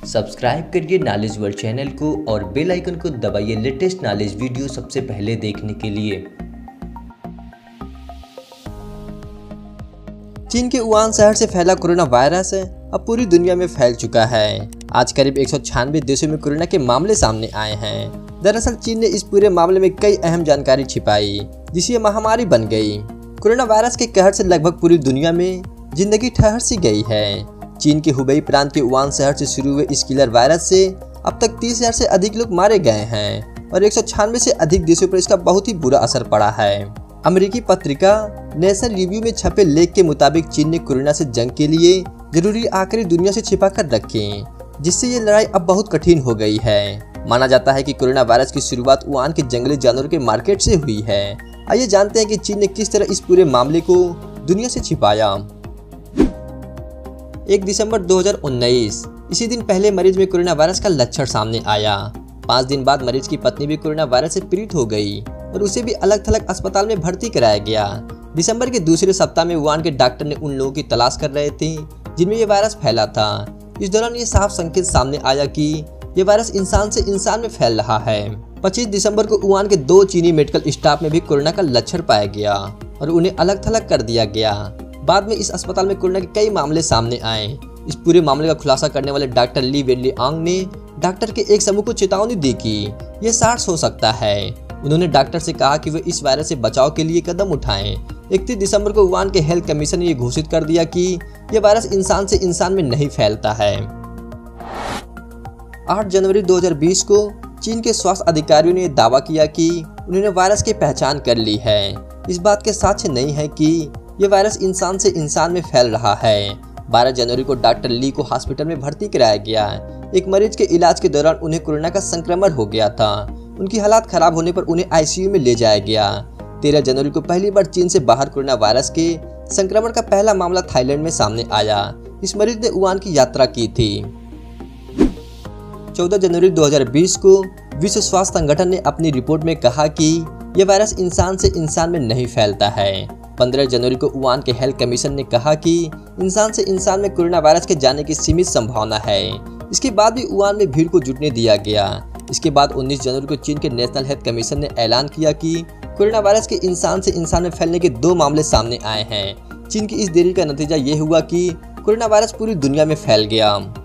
Subscribe करिए knowledge world channel को और बेल आइकन को दबाइए लेटेस्ट नॉलेज वीडियो सबसे पहले देखने के लिए। चीन के वुहान शहर से फैला कोरोना वायरस अब पूरी दुनिया में फैल चुका है। आज करीब 196 देशों में कोरोना के मामले सामने आए हैं। दरअसल चीन ने इस पूरे मामले में कई अहम जानकारी छिपाई, जिससे ये महामारी बन गई। कोरोना वायरस के कहर से लगभग पूरी दुनिया में जिंदगी ठहर सी गई है। चीन के हुबई प्रांत के वुहान शहर से शुरू हुए इस किलर वायरस से अब तक 30,000 से अधिक लोग मारे गए हैं और 196 से अधिक देशों पर इसका बहुत ही बुरा असर पड़ा है। अमेरिकी पत्रिका नेशनल रिव्यू में छपे लेख के मुताबिक चीन ने कोरोना से जंग के लिए जरूरी आखिरी दुनिया से छिपा कर रखे, जिससे ये लड़ाई अब बहुत कठिन हो गई है। माना जाता है कि कोरोना वायरस की शुरुआत वुहान के जंगली जानवरों के मार्केट से हुई है। आइए जानते हैं कि चीन ने किस तरह इस पूरे मामले को दुनिया से छिपाया। 1 दिसंबर 2019 इसी दिन पहले मरीज में कोरोना वायरस का लक्षण सामने आया। 5 दिन बाद मरीज की पत्नी भी कोरोना वायरस से पीड़ित हो गई और उसे भी अलग थलग अस्पताल में भर्ती कराया गया। दिसंबर के दूसरे सप्ताह में वुहान के डॉक्टर ने उन लोगों की तलाश कर रहे थे जिनमें ये वायरस फैला था। इस दौरान ये साफ संकेत सामने आया कि ये वायरस इंसान से इंसान में फैल रहा है। 25 दिसंबर को वुहान के 2 चीनी मेडिकल स्टाफ में भी कोरोना का लक्षण पाया गया और उन्हें अलग थलग कर दिया गया। बाद में इस अस्पताल में कोरोना के कई मामले सामने आए। इस पूरे मामले का खुलासा करने वाले डॉक्टर ली वेनलियांग ने डॉक्टर के एक समूह को चेतावनी दी कि यह सार्स हो सकता है। उन्होंने डॉक्टर से कहा कि वे इस वायरस से बचाव के लिए कदम उठाएं। 31 दिसंबर को वुहान के हेल्थ कमीशन ने यह घोषित कर दिया कि यह वायरस इंसान से इंसान में नहीं फैलता है। 8 जनवरी 2020 को चीन के स्वास्थ्य अधिकारियों ने दावा किया कि उन्होंने वायरस की पहचान कर ली है। इस बात के साक्ष्य नहीं है कि यह वायरस इंसान से इंसान में फैल रहा है। 12 जनवरी को डॉक्टर ली को हॉस्पिटल में भर्ती कराया गया। एक मरीज के इलाज के दौरान उन्हें कोरोना का संक्रमण हो गया था। उनकी हालत खराब होने पर उन्हें आईसीयू में ले जाया गया। 13 जनवरी को पहली बार चीन से बाहर कोरोना वायरस के संक्रमण का पहला मामला थाईलैंड में सामने आया। इस मरीज ने वुहान की यात्रा की थी। 14 जनवरी 2020 को विश्व स्वास्थ्य संगठन ने अपनी रिपोर्ट में कहा कि यह वायरस इंसान से इंसान में नहीं फैलता है। 15 जनवरी को वुहान के हेल्थ कमीशन ने कहा कि इंसान से इंसान में कोरोना वायरस के जाने की सीमित संभावना है। इसके बाद भी वुहान में भीड़ को जुटने दिया गया। इसके बाद 19 जनवरी को चीन के नेशनल हेल्थ कमीशन ने ऐलान किया कि कोरोना वायरस के इंसान से इंसान में फैलने के 2 मामले सामने आए हैं। चीन की इस देरी का नतीजा ये हुआ कि कोरोना वायरस पूरी दुनिया में फैल गया।